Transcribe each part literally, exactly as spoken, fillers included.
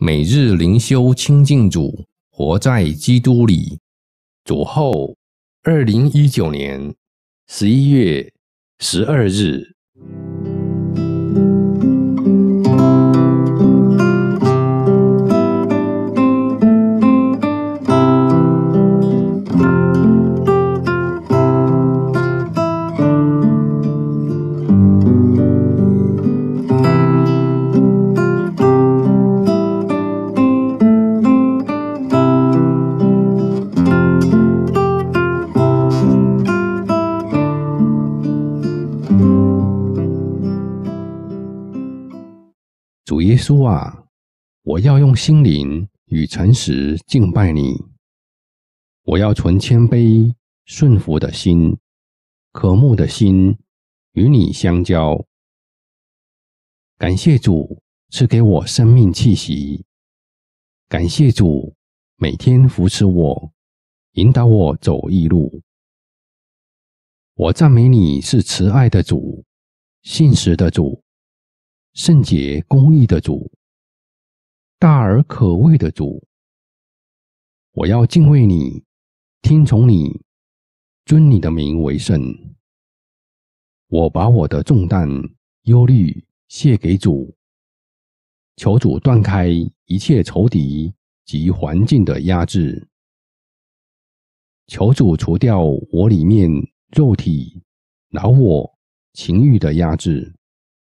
每日灵修亲近主，活在基督里。主后二零一九年十一月十二日。主耶稣啊，我要用心灵与诚实敬拜你，我要存谦卑顺服的心、渴慕的心与你相交。感谢主赐给我生命气息，感谢主每天扶持我，引导我走义路。我赞美你是慈爱的主，信实的主，圣洁公义的主，大而可畏的主。我要敬畏你，听从你，尊你的名为圣。我把我的重担忧虑卸给主，求主断开一切仇敌及环境的压制，求主除掉我里面肉体、老我、情欲的压制，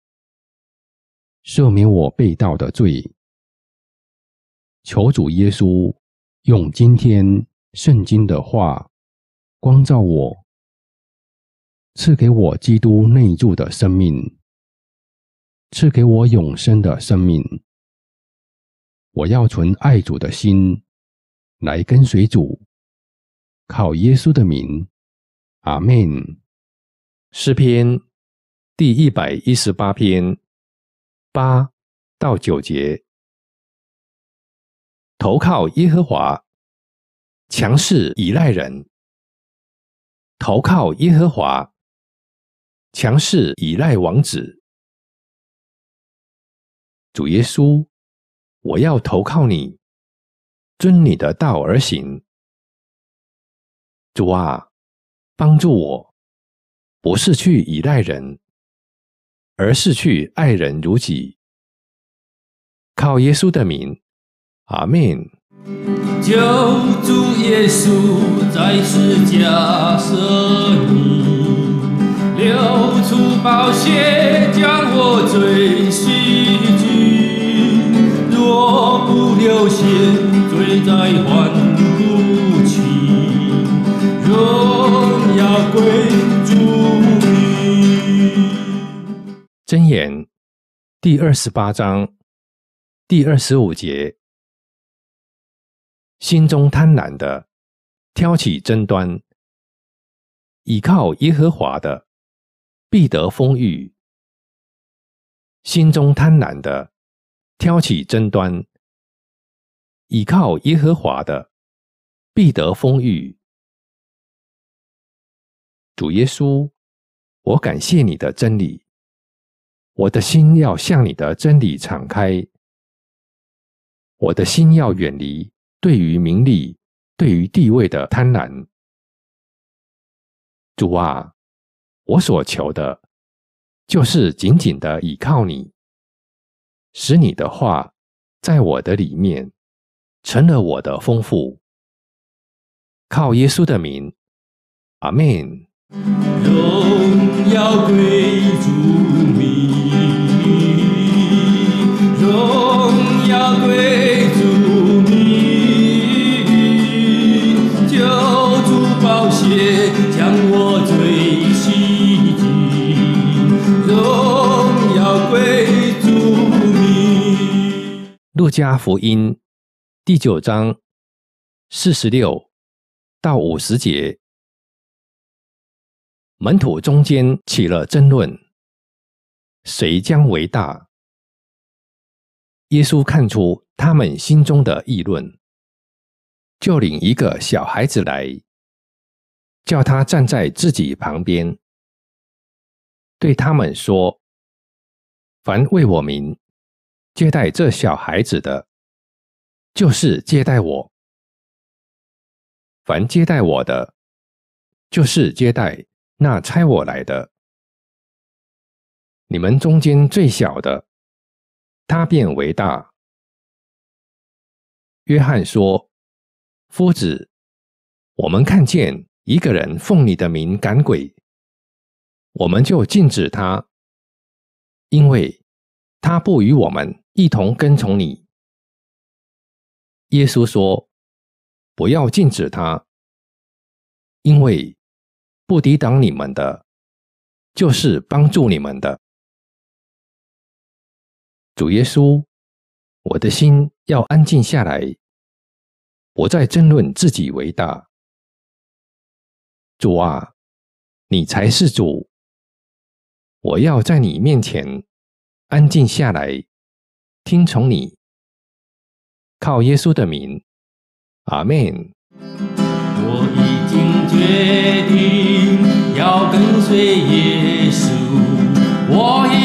赦免我背道的罪。求主耶稣用今天圣经的话光照我，赐给我基督内住的生命，赐给我永生的生命。我要存爱主的心来跟随主，靠耶稣的名，阿们。诗篇第一百一十八篇八到九节。投靠耶和华，强势倚赖人。投靠耶和华，强势倚赖王子。主耶稣，我要投靠你，遵你的道而行。主啊，帮助我，不是去倚赖人，而是去爱人如己。靠耶稣的名，阿们。 救主耶稣在十字架舍命，流出宝血将我罪洗净。若不流血，罪在还不起。荣耀归主名。 箴言第二十八章第二十五节。心中贪婪的，挑起争端；倚靠耶和华的，必得丰裕。心中贪婪的，挑起争端；倚靠耶和华的，必得丰裕。主耶稣，我感谢你的真理，我的心要向你的真理敞开，我的心要远离对于名利、对于地位的贪婪。主啊，我所求的，就是紧紧地倚靠你，使你的话在我的里面，成了我的丰富。靠耶稣的名，阿们。 荣耀归主名，荣耀归主名。将我罪洗净，荣耀归主名。 路加福音第九章四十六到五十节。门徒中间起了争论，谁将为大？耶稣看出他们心中的议论，就领一个小孩子来，叫他站在自己旁边，对他们说：凡为我名接待这小孩子的， 就是接待我。凡接待我的，就是接待那差我来的。你们中间最小的，他便为大。约翰说：夫子，我们看见一个人奉你的名赶鬼，我们就禁止他，因为他不与我们一同跟从你。耶稣说：不要禁止他，因为不抵挡你们的，就是帮助你们的。主耶稣，我的心要安静下来，不再争论自己为大。主啊，你才是主，我要在你面前安静下来，听从你。靠耶稣的名，阿们。 我已经决定要跟随耶稣，我也